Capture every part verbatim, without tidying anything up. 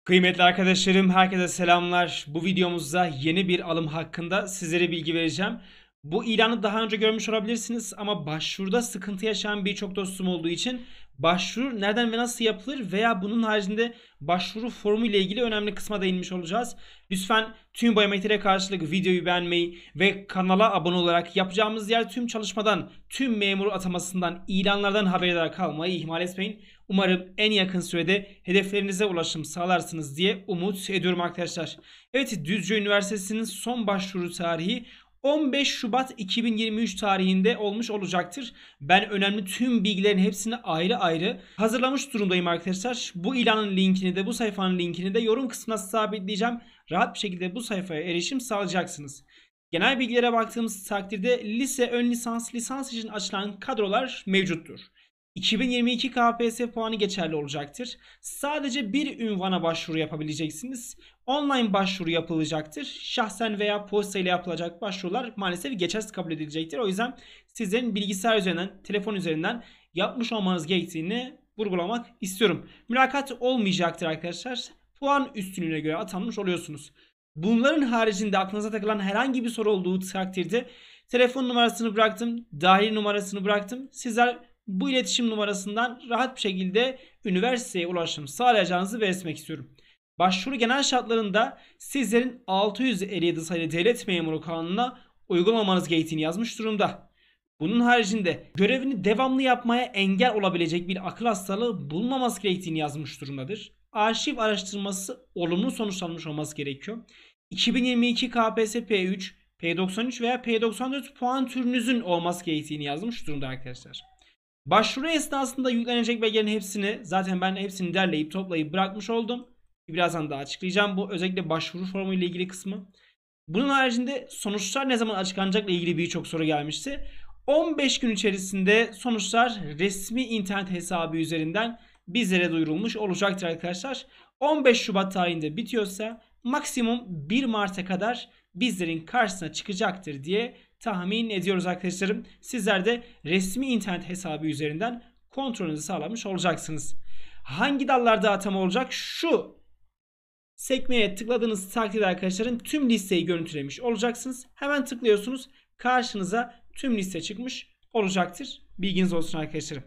Kıymetli arkadaşlarım, herkese selamlar. Bu videomuzda yeni bir alım hakkında sizlere bilgi vereceğim. Bu ilanı daha önce görmüş olabilirsiniz ama başvuruda sıkıntı yaşayan birçok dostum olduğu için başvuru nereden ve nasıl yapılır veya bunun haricinde başvuru formu ile ilgili önemli kısma değinmiş olacağız. Lütfen tüm biometriye karşılık videoyu beğenmeyi ve kanala abone olarak yapacağımız diğer tüm çalışmadan, tüm memur atamasından, ilanlardan haberdar kalmayı ihmal etmeyin. Umarım en yakın sürede hedeflerinize ulaşım sağlarsınız diye umut ediyorum arkadaşlar. Evet, Düzce Üniversitesi'nin son başvuru tarihi on beş Şubat iki bin yirmi üç tarihinde olmuş olacaktır. Ben önemli tüm bilgilerin hepsini ayrı ayrı hazırlamış durumdayım arkadaşlar. Bu ilanın linkini de bu sayfanın linkini de yorum kısmına sabitleyeceğim. Rahat bir şekilde bu sayfaya erişim sağlayacaksınız. Genel bilgilere baktığımız takdirde lise, ön lisans, lisans için açılan kadrolar mevcuttur. iki bin yirmi iki K P S S puanı geçerli olacaktır. Sadece bir ünvana başvuru yapabileceksiniz. Online başvuru yapılacaktır. Şahsen veya posta ile yapılacak başvurular maalesef geçersiz kabul edilecektir. O yüzden sizlerin bilgisayar üzerinden, telefon üzerinden yapmış olmanız gerektiğini vurgulamak istiyorum. Mülakat olmayacaktır arkadaşlar. Puan üstünlüğüne göre atanmış oluyorsunuz. Bunların haricinde aklınıza takılan herhangi bir soru olduğu takdirde telefon numarasını bıraktım, dahil numarasını bıraktım. Sizler bu iletişim numarasından rahat bir şekilde üniversiteye ulaşım sağlayacağınızı belirtmek istiyorum. Başvuru genel şartlarında sizlerin altı yüz elli yedi sayılı Devlet Memuru Kanunu'na uygun olmanız gerektiğini yazmış durumda. Bunun haricinde görevini devamlı yapmaya engel olabilecek bir akıl hastalığı bulunmaması gerektiğini yazmış durumdadır. Arşiv araştırması olumlu sonuçlanmış olması gerekiyor. iki bin yirmi iki K P S S P üç, P doksan üç veya P doksan dört puan türünüzün olması gerektiğini yazmış durumda arkadaşlar. Başvuru esnasında yüklenecek belgelerin hepsini zaten ben hepsini derleyip toplayıp bırakmış oldum. Birazdan daha açıklayacağım bu özellikle başvuru formu ile ilgili kısmı. Bunun haricinde sonuçlar ne zaman açıklanacakla ilgili birçok soru gelmişti. on beş gün içerisinde sonuçlar resmi internet hesabı üzerinden bizlere duyurulmuş olacaktır arkadaşlar. on beş Şubat tarihinde bitiyorsa maksimum bir Mart'a kadar bizlerin karşısına çıkacaktır diye tahmin ediyoruz arkadaşlarım. Sizler de resmi internet hesabı üzerinden kontrolünüzü sağlamış olacaksınız. Hangi dallarda atama olacak? Şu sekmeye tıkladığınız takdirde arkadaşların tüm listeyi görüntülemiş olacaksınız. Hemen tıklıyorsunuz. Karşınıza tüm liste çıkmış olacaktır. Bilginiz olsun arkadaşlarım.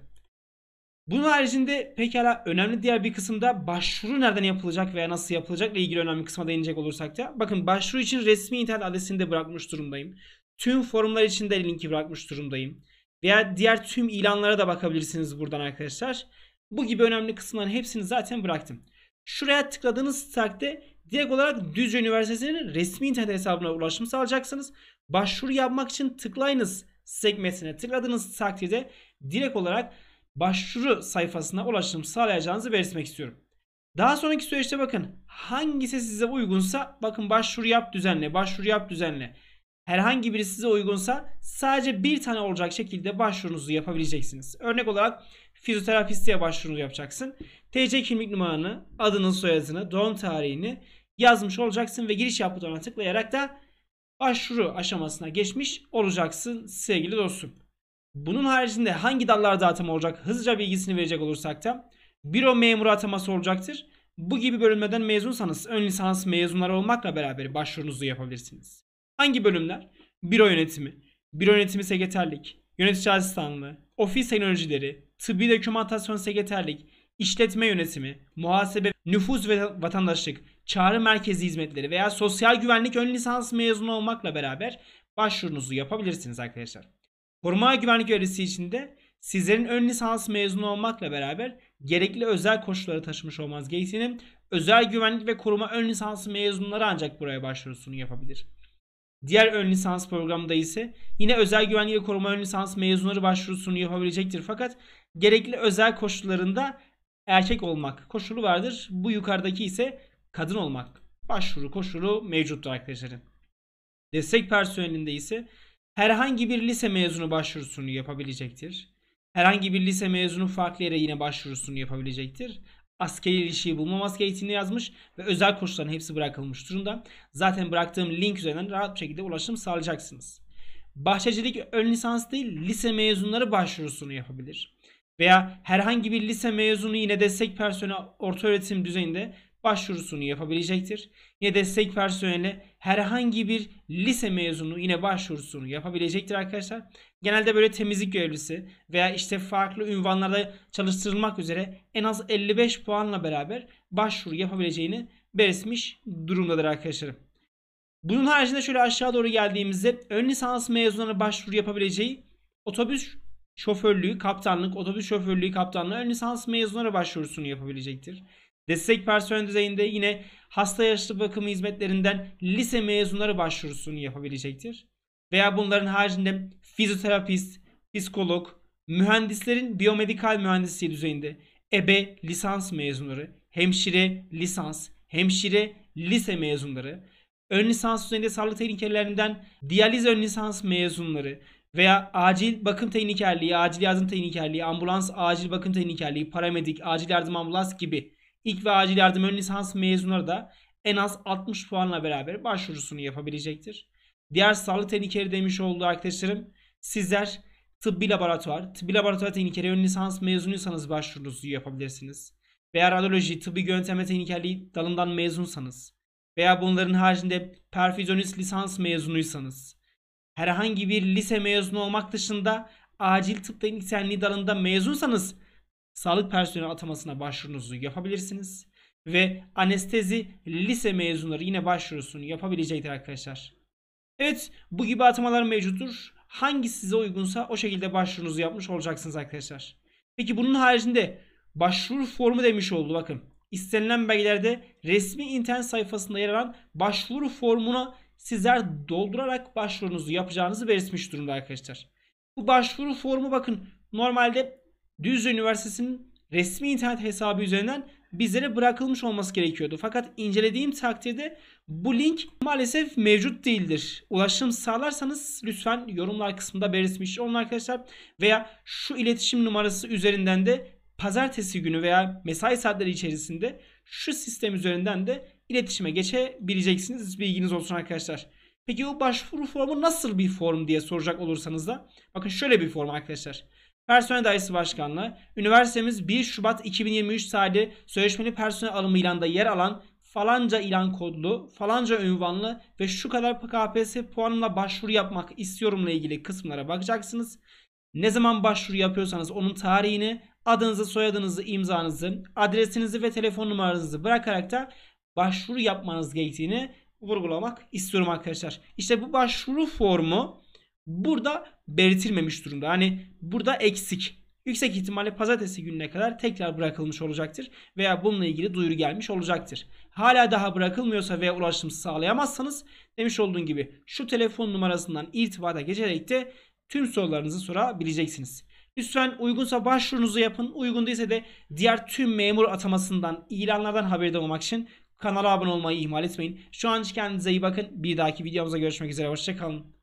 Bunun haricinde pekala önemli diğer bir kısımda başvuru nereden yapılacak veya nasıl yapılacak ile ilgili önemli kısma değinecek olursak da bakın başvuru için resmi internet adresini de bırakmış durumdayım. Tüm forumlar için de linki bırakmış durumdayım. Veya diğer tüm ilanlara da bakabilirsiniz buradan arkadaşlar. Bu gibi önemli kısımların hepsini zaten bıraktım. Şuraya tıkladığınız takdirde direkt olarak Düzce Üniversitesi'nin resmi internet hesabına ulaşım sağlayacaksınız. Başvuru yapmak için tıklayınız sekmesine tıkladığınız takdirde direkt olarak başvuru sayfasına ulaşım sağlayacağınızı belirtmek istiyorum. Daha sonraki süreçte bakın hangisi size uygunsa bakın başvuru yap düzenle, başvuru yap düzenle. Herhangi biri size uygunsa sadece bir tane olacak şekilde başvurunuzu yapabileceksiniz. Örnek olarak fizyoterapistliğe başvuru yapacaksın. T C kimlik numaranı, adını, soyadını, doğum tarihini yazmış olacaksın ve giriş yap butonuna tıklayarak da başvuru aşamasına geçmiş olacaksın sevgili dostum. Bunun haricinde hangi dallarda atama olacak hızlıca bilgisini verecek olursak da büro memuru ataması olacaktır. Bu gibi bölümlerden mezunsanız ön lisans mezunları olmakla beraber başvurunuzu yapabilirsiniz. Hangi bölümler? Büro yönetimi, büro yönetimi sekreterlik, yönetici asistanlığı, ofis teknolojileri, tıbbi dokümantasyon sekreterlik, işletme yönetimi, muhasebe, nüfus ve vatandaşlık, çağrı merkezi hizmetleri veya sosyal güvenlik ön lisans mezunu olmakla beraber başvurunuzu yapabilirsiniz arkadaşlar. Koruma güvenlik görevlisi için de sizlerin ön lisans mezunu olmakla beraber gerekli özel koşulları taşımış olmanız gerektiğini, özel güvenlik ve koruma ön lisans mezunları ancak buraya başvurusunu yapabilir. Diğer ön lisans programında ise yine özel güvenlik ve koruma ön lisans mezunları başvurusunu yapabilecektir. Fakat gerekli özel koşullarında erkek olmak koşulu vardır. Bu yukarıdaki ise kadın olmak başvuru koşulu mevcuttur arkadaşlarım. Destek personelinde ise herhangi bir lise mezunu başvurusunu yapabilecektir. Herhangi bir lise mezunu farklı yere yine başvurusunu yapabilecektir. Askeri ilişiği bulmaması gerektiğini yazmış ve özel koşulların hepsi bırakılmış durumda. Zaten bıraktığım link üzerinden rahat bir şekilde ulaşım sağlayacaksınız. Bahçecilik ön lisans değil lise mezunları başvurusunu yapabilir. Veya herhangi bir lise mezunu yine destek personeli ortaöğretim düzeyinde başvurusunu yapabilecektir. Yine destek personeli herhangi bir lise mezunu yine başvurusunu yapabilecektir arkadaşlar. Genelde böyle temizlik görevlisi veya işte farklı ünvanlarda çalıştırılmak üzere en az elli beş puanla beraber başvuru yapabileceğini belirtmiş durumdadır arkadaşlarım. Bunun haricinde şöyle aşağı doğru geldiğimizde ön lisans mezunlarına başvuru yapabileceği otobüs şoförlüğü, kaptanlık, otobüs şoförlüğü, kaptanlığı ön lisans mezunlara başvurusunu yapabilecektir. Destek personel düzeyinde yine hasta yaşlı bakım hizmetlerinden lise mezunları başvurusunu yapabilecektir. Veya bunların haricinde fizyoterapist, psikolog, mühendislerin biyomedikal mühendisliği düzeyinde ebe lisans mezunları, hemşire lisans, hemşire lise mezunları, ön lisans düzeyinde sağlık teknikerlerinden diyaliz ön lisans mezunları veya acil bakım teknikerliği, acil yardım teknikerliği, ambulans acil bakım teknikerliği, paramedik, acil yardım ambulans gibi ilk ve acil yardım ön lisans mezunları da en az altmış puanla beraber başvurusunu yapabilecektir. Diğer sağlık teknikeri demiş olduğu arkadaşlarım, sizler tıbbi laboratuvar, tıbbi laboratuvar teknikeri ön lisans mezunuysanız başvurunuzu yapabilirsiniz. Veya radyoloji, tıbbi yönetme teknikerliği dalından mezunsanız veya bunların haricinde perfüzyonist lisans mezunuysanız, herhangi bir lise mezunu olmak dışında acil tıp teknisyenliği dalında mezunsanız sağlık personeli atamasına başvurunuzu yapabilirsiniz. Ve anestezi lise mezunları yine başvurusunu yapabilecektir arkadaşlar. Evet, bu gibi atamalar mevcuttur. Hangisi size uygunsa o şekilde başvurunuzu yapmış olacaksınız arkadaşlar. Peki bunun haricinde başvuru formu demiş oldu bakın. İstenilen belgelerde resmi internet sayfasında yer alan başvuru formuna sizler doldurarak başvurunuzu yapacağınızı belirtmiş durumda arkadaşlar. Bu başvuru formu bakın normalde Düzce Üniversitesi'nin resmi internet hesabı üzerinden bizlere bırakılmış olması gerekiyordu. Fakat incelediğim takdirde bu link maalesef mevcut değildir. Ulaşım sağlarsanız lütfen yorumlar kısmında belirtmiş olun arkadaşlar. Veya şu iletişim numarası üzerinden de pazartesi günü veya mesai saatleri içerisinde şu sistem üzerinden de iletişime geçebileceksiniz. Bilginiz olsun arkadaşlar. Peki bu başvuru formu nasıl bir form diye soracak olursanız da bakın şöyle bir form arkadaşlar. Personel Dairesi Başkanlığı, üniversitemiz bir Şubat iki bin yirmi üç tarihli sözleşmeli personel alımı ilanında yer alan falanca ilan kodlu, falanca ünvanlı ve şu kadar K P S S puanımla başvuru yapmak istiyorumla ilgili kısımlara bakacaksınız. Ne zaman başvuru yapıyorsanız onun tarihini, adınızı, soyadınızı, imzanızı, adresinizi ve telefon numaranızı bırakarak da başvuru yapmanız gerektiğini vurgulamak istiyorum arkadaşlar. İşte bu başvuru formu burada belirtilmemiş durumda. Hani burada eksik. Yüksek ihtimalle pazartesi gününe kadar tekrar bırakılmış olacaktır. Veya bununla ilgili duyuru gelmiş olacaktır. Hala daha bırakılmıyorsa veya ulaşım sağlayamazsanız demiş olduğum gibi şu telefon numarasından irtibata geçerek de tüm sorularınızı sorabileceksiniz. Lütfen uygunsa başvurunuzu yapın. Uygun değilse de diğer tüm memur atamasından, ilanlardan haberdar olmak için kanala abone olmayı ihmal etmeyin. Şu an kendinize iyi bakın. Bir dahaki videomuzda görüşmek üzere. Hoşçakalın.